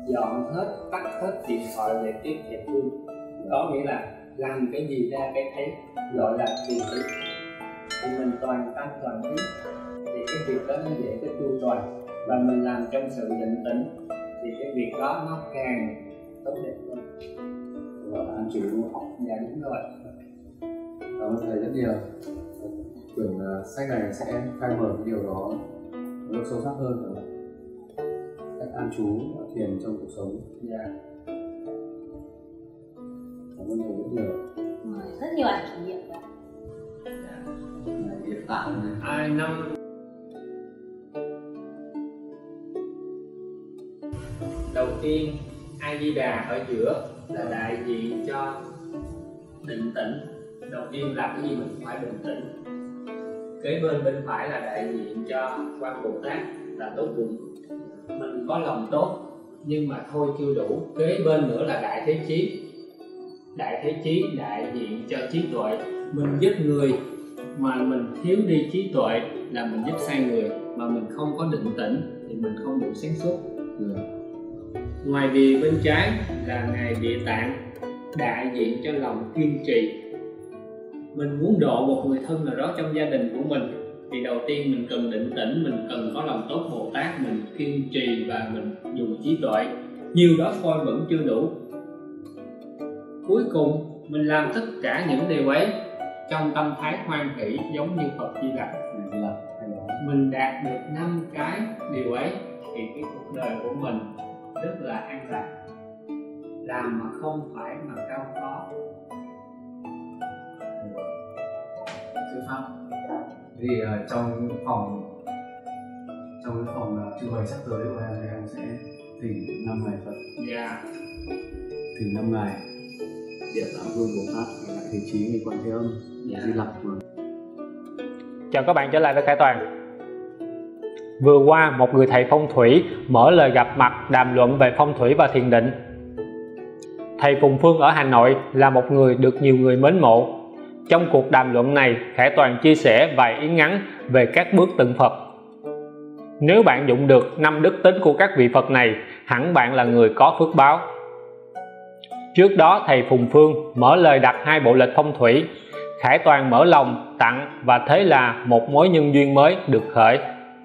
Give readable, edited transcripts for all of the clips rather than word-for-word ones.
dọn hết, tắt hết điện thoại về tiếp dẹp luôn. Có nghĩa là làm cái gì ra cái thấy gọi là thiền định, thì mình toàn tâm toàn ý thì cái việc đó nó dễ cái chu toàn, và mình làm trong sự định tĩnh thì cái việc đó nó càng tốt đẹp hơn. Gọi là an trú đúng không? Dạ đúng rồi. Cảm ơn thầy rất nhiều. Tưởng sách này sẽ khai mở cái điều đó nó sâu sắc hơn rồi. Cách an trú thiền trong cuộc sống. Dạ. Cảm ơn thầy rất nhiều. Rất nhiều ảnh kỷ niệm. Hiện tại Năm đầu tiên A Di Đà ở giữa là đại diện cho định tĩnh. Đầu tiên làm cái gì mình cũng phải định tĩnh. Kế bên phải là đại diện cho Quan Bồ Tát là tốt bụng. Mình có lòng tốt nhưng mà thôi chưa đủ. Kế bên nữa là Đại Thế Chí. Đại Thế Chí đại diện cho trí tuệ. Mình giúp người mà mình thiếu đi trí tuệ là mình giúp sai người, mà mình không có định tĩnh thì mình không đủ sáng suốt. Ngoài vì bên trái là Ngài Địa Tạng đại diện cho lòng kiên trì. Mình muốn độ một người thân nào đó trong gia đình của mình thì đầu tiên mình cần định tĩnh, mình cần có lòng tốt Bồ Tát, mình kiên trì và mình dùng trí tuệ. Nhiều đó thôi vẫn chưa đủ. Cuối cùng mình làm tất cả những điều ấy trong tâm thái hoan hỷ giống như Phật Di Lặc. Mình đạt được 5 cái điều ấy thì cái cuộc đời của mình rất là an lạc. Làm mà không phải mà cao khó. sư pháp. Thì trong cái phòng trưng bày sắp tới của em thì em sẽ thỉnh 5 ngày Phật. Dạ. Thỉnh 5 ngày Địa Tạng Vương Bồ Tát, Đại Thế Chí, Ngài Quan Thế Âm, Di Lặc. Chào các bạn trở lại với Khải Toàn. Vừa qua, một người thầy phong thủy mở lời gặp mặt đàm luận về phong thủy và thiền định. Thầy Phùng Phương ở Hà Nội là một người được nhiều người mến mộ. Trong cuộc đàm luận này, Khải Toàn chia sẻ vài ý ngắn về các bước tượng Phật. Nếu bạn dụng được 5 đức tính của các vị Phật này, hẳn bạn là người có phước báo. Trước đó, thầy Phùng Phương mở lời đặt 2 bộ lịch phong thủy. Khải Toàn mở lòng tặng, và thế là một mối nhân duyên mới được khởi.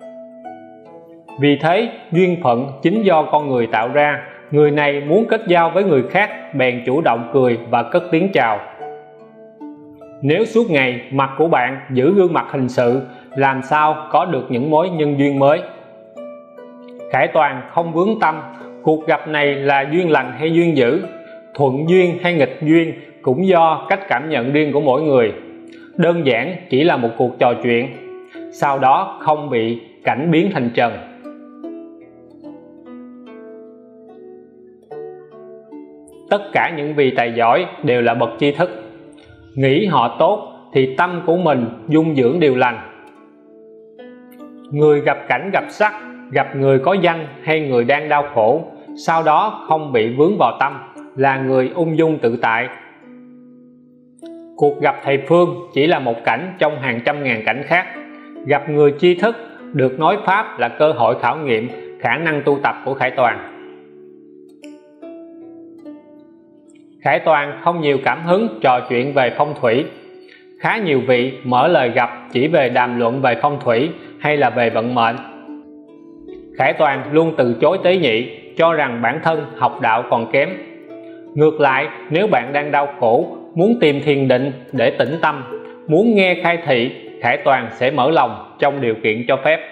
Vì thế, duyên phận chính do con người tạo ra. Người này muốn kết giao với người khác bèn chủ động cười và cất tiếng chào. Nếu suốt ngày mặt của bạn giữ gương mặt hình sự, làm sao có được những mối nhân duyên mới? Khải Toàn không vướng tâm cuộc gặp này là duyên lành hay duyên dữ, thuận duyên hay nghịch duyên cũng do cách cảm nhận riêng của mỗi người. Đơn giản chỉ là một cuộc trò chuyện, sau đó không bị cảnh biến thành trần. Tất cả những vị tài giỏi đều là bậc tri thức. Nghĩ họ tốt thì tâm của mình dung dưỡng điều lành. Người gặp cảnh gặp sắc, gặp người có danh hay người đang đau khổ, sau đó không bị vướng vào tâm, là người ung dung tự tại. Cuộc gặp thầy Phương chỉ là một cảnh trong hàng trăm ngàn cảnh khác. Gặp người tri thức được nói pháp là cơ hội khảo nghiệm khả năng tu tập của Khải Toàn. Khải Toàn không nhiều cảm hứng trò chuyện về phong thủy. Khá nhiều vị mở lời gặp chỉ về đàm luận về phong thủy hay là về vận mệnh. Khải Toàn luôn từ chối tế nhị, cho rằng bản thân học đạo còn kém. Ngược lại, nếu bạn đang đau khổ, muốn tìm thiền định để tĩnh tâm, muốn nghe khai thị, Khải Toàn sẽ mở lòng trong điều kiện cho phép.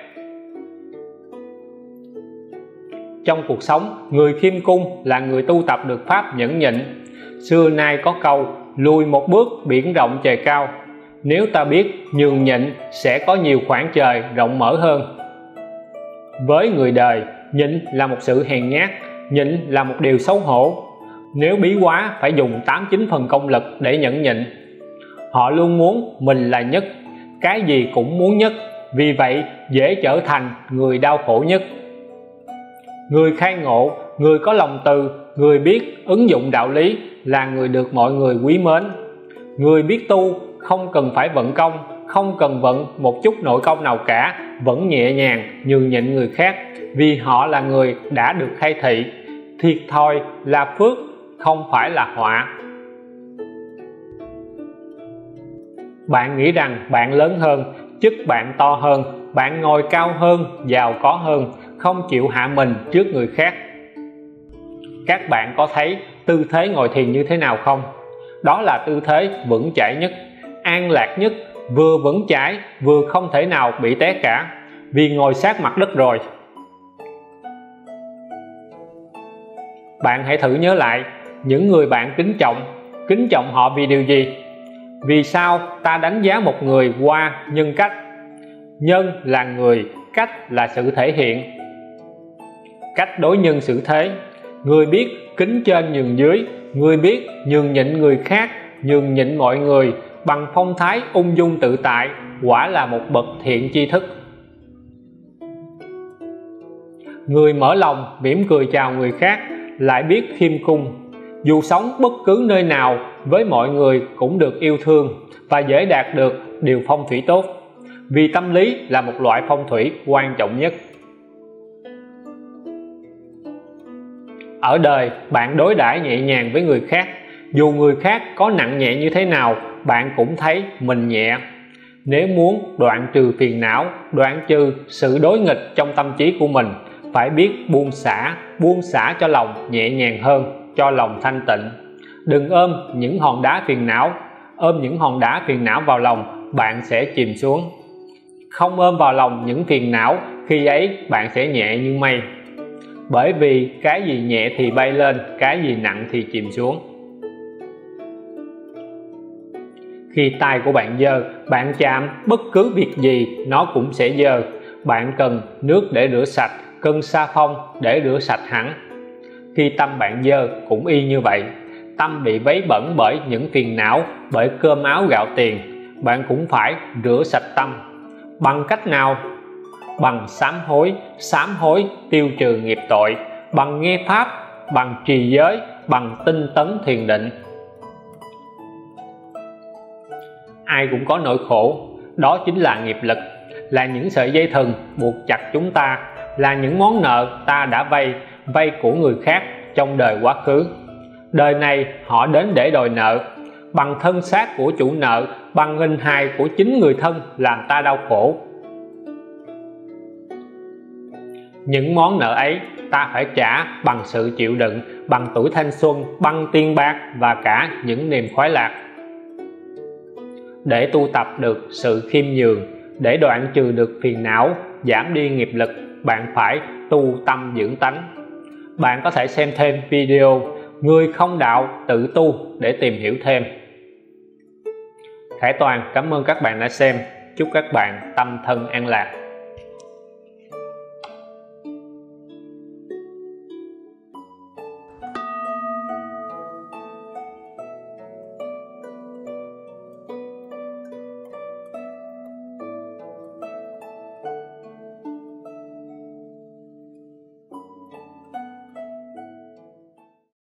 Trong cuộc sống, người khiêm cung là người tu tập được pháp nhẫn nhịn. Xưa nay có câu, lùi một bước biển rộng trời cao. Nếu ta biết nhường nhịn, sẽ có nhiều khoảng trời rộng mở hơn. Với người đời, nhịn là một sự hèn nhát, nhịn là một điều xấu hổ. Nếu bí quá phải dùng 8-9 phần công lực để nhẫn nhịn. Họ luôn muốn mình là nhất, cái gì cũng muốn nhất, vì vậy dễ trở thành người đau khổ nhất. Người khai ngộ, người có lòng từ, người biết ứng dụng đạo lý là người được mọi người quý mến. Người biết tu không cần phải vận công, không cần vận một chút nội công nào cả, vẫn nhẹ nhàng nhường nhịn người khác, vì họ là người đã được khai thị. thiệt thòi là phước, không phải là họa. Bạn nghĩ rằng bạn lớn hơn, chức bạn to hơn, bạn ngồi cao hơn, giàu có hơn, không chịu hạ mình trước người khác. Các bạn có thấy tư thế ngồi thiền như thế nào không? Đó là tư thế vững chãi nhất, an lạc nhất, vừa vững chãi vừa không thể nào bị té cả, vì ngồi sát mặt đất rồi. Bạn hãy thử nhớ lại những người bạn kính trọng họ vì điều gì? Vì sao ta đánh giá một người qua nhân cách? Nhân là người, cách là sự thể hiện. Cách đối nhân xử thế, người biết kính trên nhường dưới, người biết nhường nhịn người khác, nhường nhịn mọi người bằng phong thái ung dung tự tại, quả là một bậc thiện tri thức. Người mở lòng mỉm cười chào người khác, lại biết khiêm cung, dù sống bất cứ nơi nào với mọi người cũng được yêu thương và dễ đạt được điều phong thủy tốt, vì tâm lý là một loại phong thủy quan trọng nhất. Ở đời bạn đối đãi nhẹ nhàng với người khác, dù người khác có nặng nhẹ như thế nào bạn cũng thấy mình nhẹ. Nếu muốn đoạn trừ phiền não, đoạn trừ sự đối nghịch trong tâm trí của mình, phải biết buông xả cho lòng nhẹ nhàng hơn, cho lòng thanh tịnh. Đừng ôm những hòn đá phiền não vào lòng, bạn sẽ chìm xuống. Không ôm vào lòng những phiền não, khi ấy bạn sẽ nhẹ như mây. Bởi vì cái gì nhẹ thì bay lên, cái gì nặng thì chìm xuống. Khi tay của bạn dơ, bạn chạm bất cứ việc gì nó cũng sẽ dơ. Bạn cần nước để rửa sạch, cần xà phòng để rửa sạch hẳn. Khi tâm bạn dơ cũng y như vậy. Tâm bị vấy bẩn bởi những phiền não, bởi cơm áo gạo tiền, bạn cũng phải rửa sạch tâm. Bằng cách nào? Bằng sám hối tiêu trừ nghiệp tội, bằng nghe pháp, bằng trì giới, bằng tinh tấn thiền định. Ai cũng có nỗi khổ, đó chính là nghiệp lực, là những sợi dây thừng buộc chặt chúng ta, là những món nợ ta đã vay của người khác trong đời quá khứ. Đời này họ đến để đòi nợ, bằng thân xác của chủ nợ, bằng hình hài của chính người thân làm ta đau khổ. Những món nợ ấy ta phải trả bằng sự chịu đựng, bằng tuổi thanh xuân, bằng tiền bạc và cả những niềm khoái lạc. Để tu tập được sự khiêm nhường, để đoạn trừ được phiền não, giảm đi nghiệp lực, bạn phải tu tâm dưỡng tánh. Bạn có thể xem thêm video Người không đạo tự tu để tìm hiểu thêm. Khải Toàn cảm ơn các bạn đã xem. Chúc các bạn tâm thân an lạc.